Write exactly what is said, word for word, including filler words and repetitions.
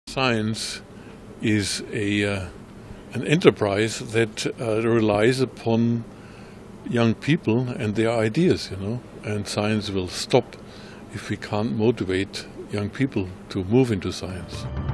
Science is a, uh, an enterprise that uh, relies upon young people and their ideas, you know, and science will stop if we can't motivate young people to move into science.